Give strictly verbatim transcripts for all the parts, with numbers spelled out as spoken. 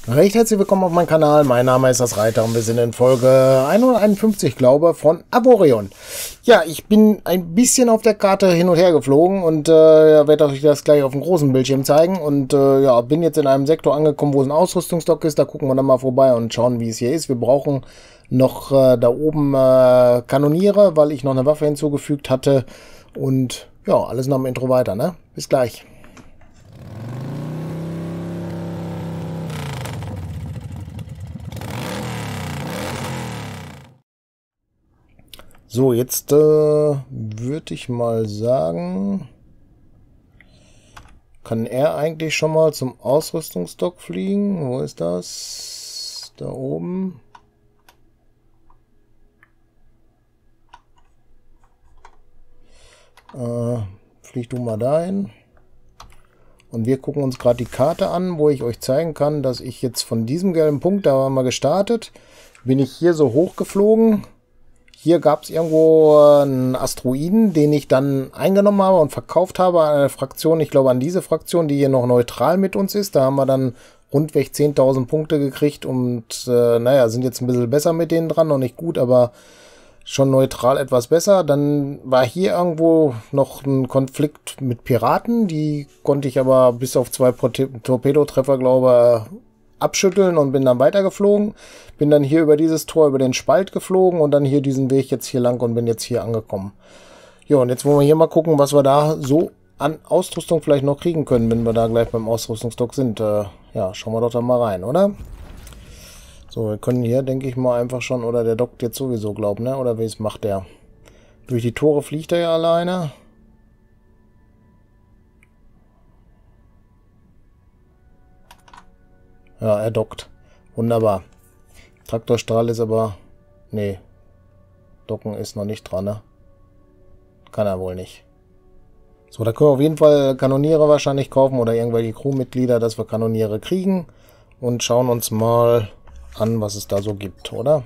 Recht herzlich willkommen auf meinem Kanal. Mein Name ist das Reiter und wir sind in Folge hunderteinundfünfzig, glaube ich, von Arborion. Ja, ich bin ein bisschen auf der Karte hin und her geflogen und äh, werde euch das gleich auf dem großen Bildschirm zeigen. Und äh, ja, bin jetzt in einem Sektor angekommen, wo es ein Ausrüstungsdock ist. Da gucken wir dann mal vorbei und schauen, wie es hier ist. Wir brauchen noch äh, da oben äh, Kanoniere, weil ich noch eine Waffe hinzugefügt hatte. Und ja, alles nach dem Intro weiter, ne? Bis gleich. So, jetzt äh, würde ich mal sagen, kann er eigentlich schon mal zum Ausrüstungsdock fliegen? Wo ist das? Da oben. Äh, flieg du mal dahin. Und wir gucken uns gerade die Karte an, wo ich euch zeigen kann, dass ich jetzt von diesem gelben Punkt, da waren wir gestartet, bin ich hier so hoch geflogen. Hier gab es irgendwo einen Asteroiden, den ich dann eingenommen habe und verkauft habe an eine Fraktion. Ich glaube an diese Fraktion, die hier noch neutral mit uns ist. Da haben wir dann rundweg zehntausend Punkte gekriegt und äh, naja, sind jetzt ein bisschen besser mit denen dran. Noch nicht gut, aber schon neutral etwas besser. Dann war hier irgendwo noch ein Konflikt mit Piraten. Die konnte ich aber bis auf zwei Torpedotreffer, glaube ich, abschütteln und bin dann weitergeflogen. Bin dann hier über dieses Tor, über den Spalt geflogen und dann hier diesen Weg jetzt hier lang und bin jetzt hier angekommen. Ja, und jetzt wollen wir hier mal gucken, was wir da so an Ausrüstung vielleicht noch kriegen können, wenn wir da gleich beim Ausrüstungsdock sind. Äh, ja, schauen wir doch da mal rein, oder? So, wir können hier, denke ich mal, einfach schon, oder der dockt jetzt sowieso, glaubt, ne? Oder wie es macht der? Durch die Tore fliegt er ja alleine. Ja, er dockt. Wunderbar. Traktorstrahl ist aber... Nee. Docken ist noch nicht dran, ne? Kann er wohl nicht. So, da können wir auf jeden Fall Kanoniere wahrscheinlich kaufen oder irgendwelche Crewmitglieder, dass wir Kanoniere kriegen. Und schauen uns mal an, was es da so gibt, oder?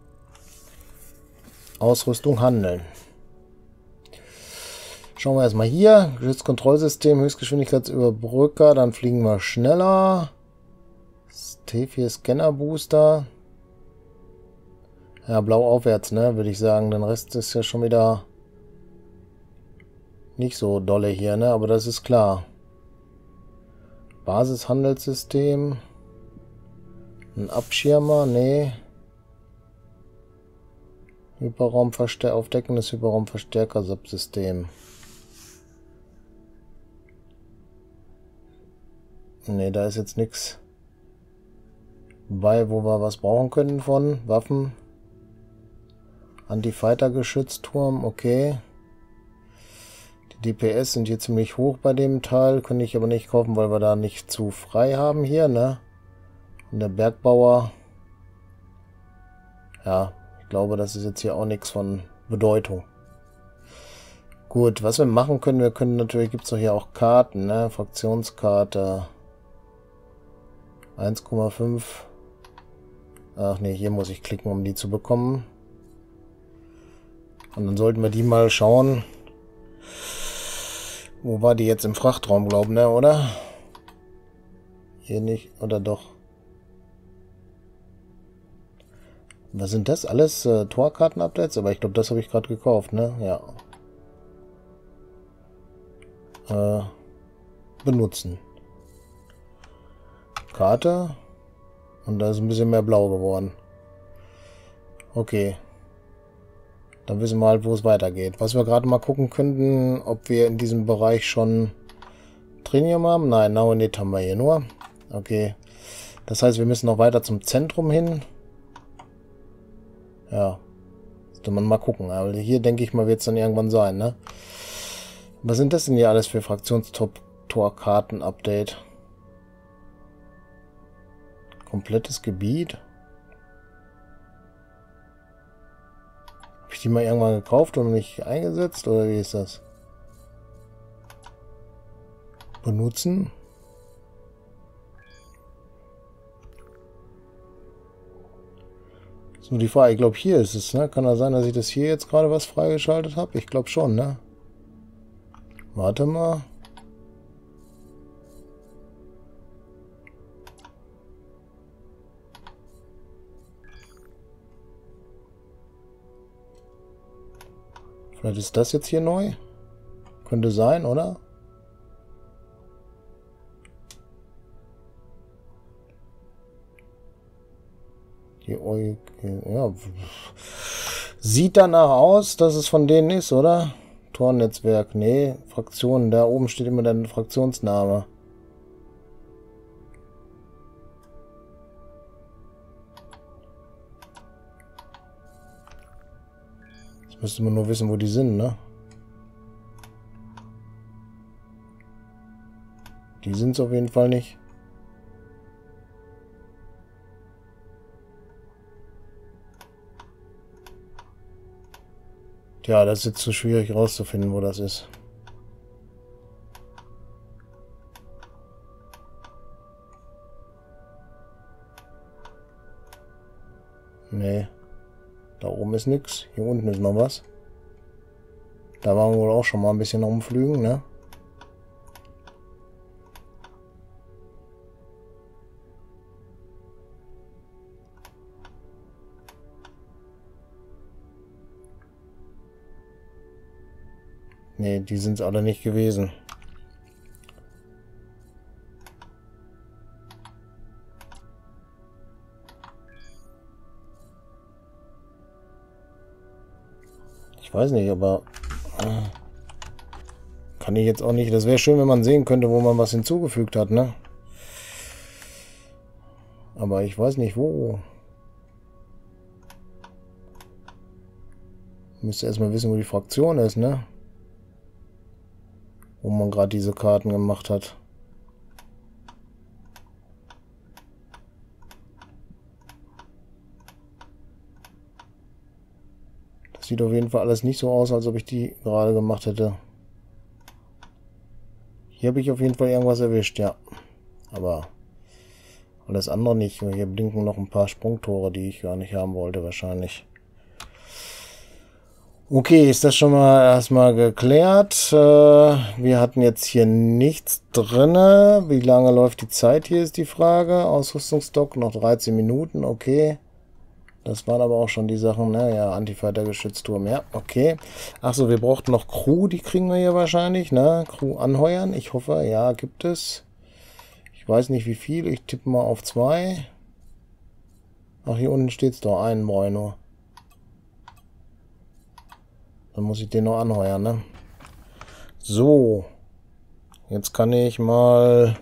Ausrüstung handeln. Schauen wir erstmal hier. Geschützkontrollsystem, Höchstgeschwindigkeitsüberbrücker. Dann fliegen wir schneller. T vier Scanner Booster. Ja, blau aufwärts, ne, würde ich sagen. Den Rest ist ja schon wieder nicht so dolle hier, ne, aber das ist klar. Basishandelssystem. Ein Abschirmer, nee. Hyperraumverstärker, aufdeckendes Hyperraumverstärker-Subsystem. Nee, da ist jetzt nichts bei, wo wir was brauchen können von Waffen. Anti-Fighter-Geschützturm, okay. Die D P S sind hier ziemlich hoch bei dem Teil, könnte ich aber nicht kaufen, weil wir da nicht zu frei haben hier, ne? Und der Bergbauer, ja, ich glaube, das ist jetzt hier auch nichts von Bedeutung. Gut, was wir machen können, wir können natürlich, gibt es doch hier auch Karten, ne? Fraktionskarte eins Komma fünf. Ach nee, hier muss ich klicken, um die zu bekommen. Und dann sollten wir die mal schauen. Wo war die jetzt im Frachtraum, glaube ich, ne, oder? Hier nicht, oder doch? Was sind das? Alles äh, Torkarten-Updates? Aber ich glaube, das habe ich gerade gekauft, ne? Ja. Äh, benutzen. Karte. Und da ist ein bisschen mehr blau geworden. Okay. Dann wissen wir halt, wo es weitergeht. Was wir gerade mal gucken könnten, ob wir in diesem Bereich schon Trinium haben. Nein, Naonit haben wir hier nur. Okay. Das heißt, wir müssen noch weiter zum Zentrum hin. Ja. Sollte man mal gucken. Aber hier, denke ich mal, wird es dann irgendwann sein, ne? Was sind das denn hier alles für Fraktionstop-Tor-Karten-Update? Komplettes Gebiet. Habe ich die mal irgendwann gekauft und nicht eingesetzt? Oder wie ist das? Benutzen. Das ist nur die Frage. Ich glaube, hier ist es, ne? Kann das sein, dass ich das hier jetzt gerade was freigeschaltet habe? Ich glaube schon, ne? Warte mal. Vielleicht ist das jetzt hier neu. Könnte sein, oder? Die Eu ja. Sieht danach aus, dass es von denen ist, oder? Tor-Netzwerk. Nee, Fraktionen. Da oben steht immer dein Fraktionsname. Jetzt müsste man nur wissen, wo die sind, ne? Die sind es auf jeden Fall nicht. Tja, das ist jetzt so schwierig rauszufinden, wo das ist. Nee. Da oben ist nichts. Hier unten ist noch was. Da waren wir wohl auch schon mal ein bisschen rumflügen, ne? Nee, die sind es alle nicht gewesen. Ich weiß nicht, aber äh, kann ich jetzt auch nicht. Das wäre schön, wenn man sehen könnte, wo man was hinzugefügt hat, ne? Aber ich weiß nicht, wo. Müsste erstmal wissen, wo die Fraktion ist, ne? Wo man gerade diese Karten gemacht hat. Das sieht auf jeden Fall alles nicht so aus, als ob ich die gerade gemacht hätte. Hier habe ich auf jeden Fall irgendwas erwischt, ja. Aber alles andere nicht. Hier blinken noch ein paar Sprungtore, die ich gar nicht haben wollte wahrscheinlich. Okay, ist das schon mal erstmal geklärt. Äh, wir hatten jetzt hier nichts drinne. Wie lange läuft die Zeit hier, ist die Frage. Ausrüstungsstock noch dreizehn Minuten, okay. Das waren aber auch schon die Sachen, ne? Ja, Antifighter-Geschützturm, ja, okay. Achso, wir brauchten noch Crew, die kriegen wir hier wahrscheinlich, ne? Crew anheuern, ich hoffe, ja, gibt es. Ich weiß nicht wie viel, ich tippe mal auf zwei. Ach, hier unten steht es doch, einen brauche ich nur. Dann muss ich den noch anheuern, ne? So. Jetzt kann ich mal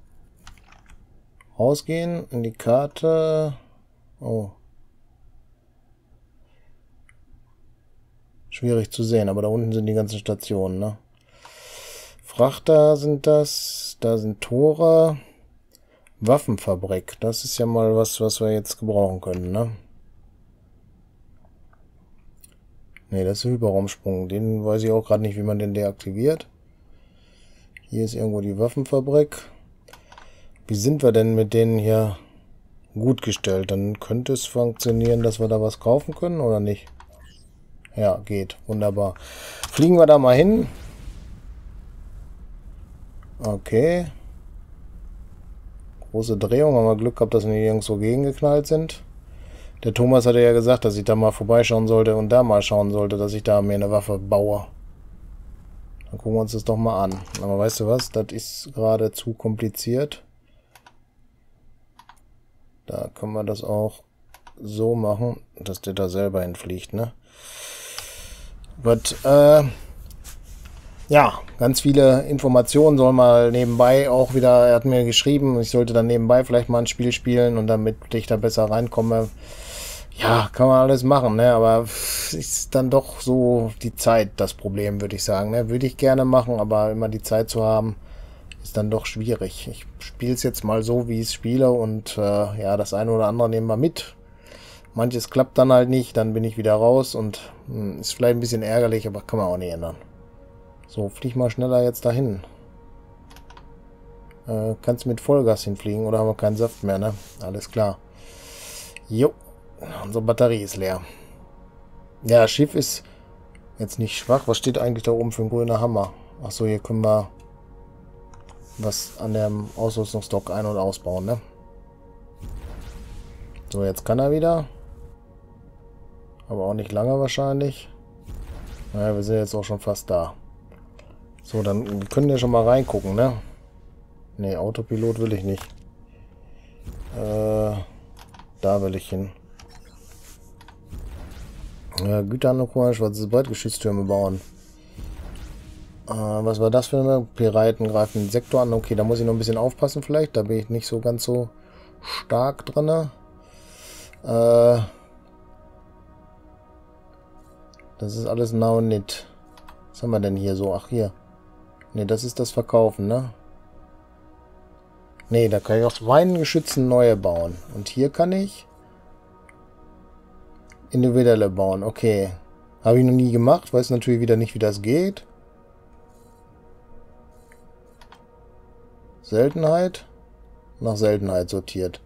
rausgehen in die Karte. Oh. Schwierig zu sehen, aber da unten sind die ganzen Stationen, ne? Frachter sind das. Da sind Tore. Waffenfabrik. Das ist ja mal was, was wir jetzt gebrauchen können, ne? Ne, das ist ein Hyperraumsprung. Den weiß ich auch gerade nicht, wie man den deaktiviert. Hier ist irgendwo die Waffenfabrik. Wie sind wir denn mit denen hier gut gestellt? Dann könnte es funktionieren, dass wir da was kaufen können, oder nicht? Ja, geht. Wunderbar. Fliegen wir da mal hin. Okay. Große Drehung. Haben wir Glück gehabt, dass wir nicht irgendwo gegengeknallt sind. Der Thomas hatte ja gesagt, dass ich da mal vorbeischauen sollte und da mal schauen sollte, dass ich da mir eine Waffe baue. Dann gucken wir uns das doch mal an. Aber weißt du was? Das ist gerade zu kompliziert. Da können wir das auch so machen, dass der da selber hinfliegt, ne? Gut, äh, ja, ganz viele Informationen soll mal nebenbei auch wieder, er hat mir geschrieben, ich sollte dann nebenbei vielleicht mal ein Spiel spielen und damit ich da besser reinkomme. Ja, kann man alles machen, ne? Aber ist dann doch so die Zeit das Problem, würde ich sagen, ne? Würde ich gerne machen, aber immer die Zeit zu haben, ist dann doch schwierig. Ich spiele es jetzt mal so, wie ich es spiele und äh, ja, das eine oder andere nehmen wir mit. Manches klappt dann halt nicht, dann bin ich wieder raus und mh, ist vielleicht ein bisschen ärgerlich, aber kann man auch nicht ändern. So, flieg mal schneller jetzt dahin. Äh, kannst mit Vollgas hinfliegen oder haben wir keinen Saft mehr, ne? Alles klar. Jo, unsere Batterie ist leer. Ja, das Schiff ist jetzt nicht schwach. Was steht eigentlich da oben für ein grüner Hammer? Achso, hier können wir was an dem Ausrüstungsdock ein- und ausbauen, ne? So, jetzt kann er wieder. Aber auch nicht lange wahrscheinlich. Naja, wir sind jetzt auch schon fast da. So, dann können wir schon mal reingucken, ne? Ne, Autopilot will ich nicht. Äh, da will ich hin. Ja, Güterhandel, schwarzes Breitgeschütztürme bauen. Äh, was war das für eine? Piraten greifen den Sektor an. Okay, da muss ich noch ein bisschen aufpassen vielleicht. Da bin ich nicht so ganz so stark drin. Äh, das ist alles now nicht. Was haben wir denn hier so? Ach, hier. Ne, das ist das Verkaufen, ne? Ne, da kann ich aus meinen Geschützen neue bauen. Und hier kann ich individuelle bauen. Okay. Habe ich noch nie gemacht. Weiß natürlich wieder nicht, wie das geht. Seltenheit. Nach Seltenheit sortiert.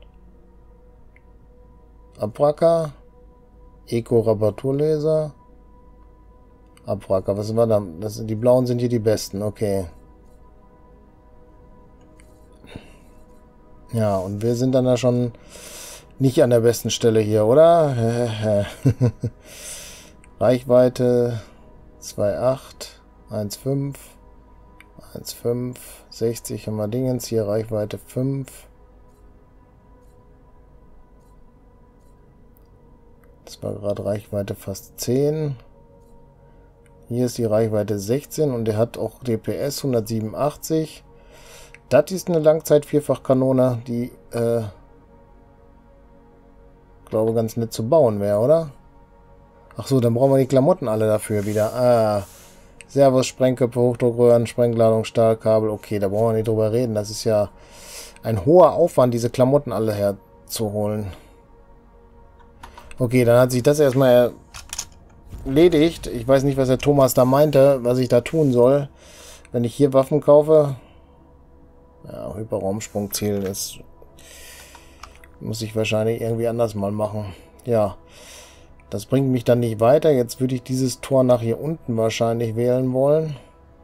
Abracker. Eco-Reparaturlaser. Abracker. Was war da? Das, die blauen sind hier die besten. Okay. Ja, und wir sind dann da schon nicht an der besten Stelle hier, oder? Reichweite zwei Komma acht, eins Komma fünf, eins Komma fünf, sechzig haben wir Dingens, hier Reichweite fünf. Das war gerade Reichweite fast zehn. Hier ist die Reichweite sechzehn und der hat auch D P S hundertsiebenundachtzig. Das ist eine Langzeit-Vierfachkanone, die, äh, glaube ganz nett zu bauen wäre, oder? Ach so, dann brauchen wir die Klamotten alle dafür wieder. Ah, Servos, Sprengköpfe, Hochdruckröhren, Sprengladung, Stahlkabel. Okay, da brauchen wir nicht drüber reden. Das ist ja ein hoher Aufwand, diese Klamotten alle herzuholen. Okay, dann hat sich das erstmal erledigt. Ich weiß nicht, was der Thomas da meinte, was ich da tun soll. Wenn ich hier Waffen kaufe... Ja, Hyperraumsprungziel ist... Muss ich wahrscheinlich irgendwie anders mal machen. Ja, das bringt mich dann nicht weiter. Jetzt würde ich dieses Tor nach hier unten wahrscheinlich wählen wollen.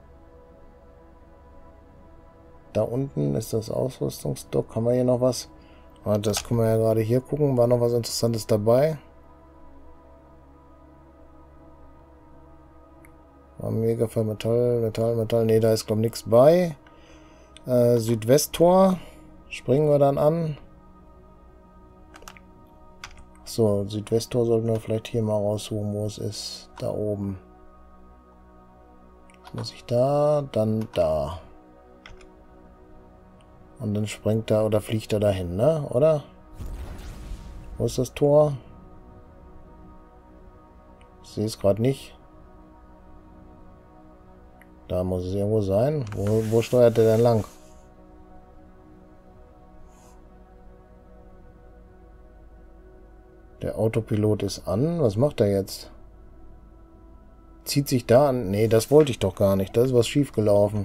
Da unten ist das Ausrüstungsdock. Haben wir hier noch was? Das können wir ja gerade hier gucken. War noch was Interessantes dabei? Mega für Metall, Metall, Metall. Ne, da ist glaube ich nichts bei. Äh, Südwesttor. Springen wir dann an. So, Südwesttor sollten wir vielleicht hier mal raussuchen, wo es ist. Da oben. Jetzt muss ich da, dann da. Und dann springt er oder fliegt er dahin, ne? Oder? Wo ist das Tor? Ich sehe es gerade nicht. Da muss es irgendwo sein. Wo, wo steuert der denn lang? Der Autopilot ist an. Was macht er jetzt? Zieht sich da an? Nee, das wollte ich doch gar nicht. Da ist was schief gelaufen.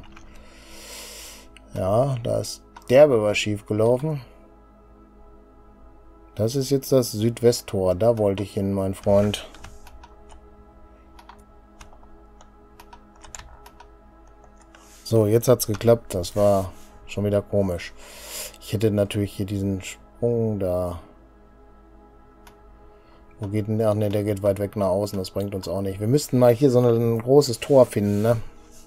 Ja, da ist derbe was schief gelaufen. Das ist jetzt das Südwesttor. Da wollte ich hin, mein Freund. So, jetzt hat es geklappt. Das war schon wieder komisch. Ich hätte natürlich hier diesen Sprung da. Wo geht denn der? Ach ne, der geht weit weg nach außen. Das bringt uns auch nicht. Wir müssten mal hier so ein großes Tor finden, ne?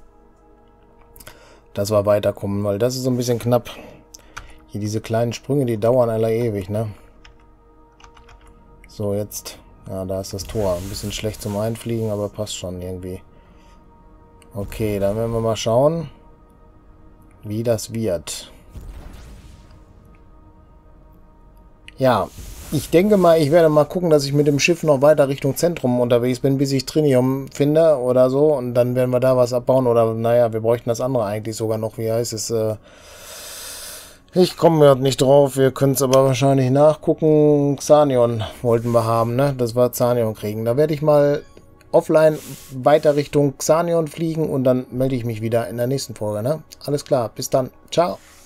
Dass wir weiterkommen, weil das ist so ein bisschen knapp. Hier diese kleinen Sprünge, die dauern alle ewig, ne? So, jetzt. Ja, da ist das Tor. Ein bisschen schlecht zum Einfliegen, aber passt schon irgendwie. Okay, dann werden wir mal schauen, wie das wird. Ja, ich denke mal, ich werde mal gucken, dass ich mit dem Schiff noch weiter Richtung Zentrum unterwegs bin, bis ich Trinium finde oder so. Und dann werden wir da was abbauen. Oder, naja, wir bräuchten das andere eigentlich sogar noch. Wie heißt es? Äh ich komme gerade nicht drauf. Wir können es aber wahrscheinlich nachgucken. Xanion wollten wir haben, ne? Das war Xanion kriegen. Da werde ich mal offline weiter Richtung Xanion fliegen und dann melde ich mich wieder in der nächsten Folge, ne? Alles klar, bis dann. Ciao.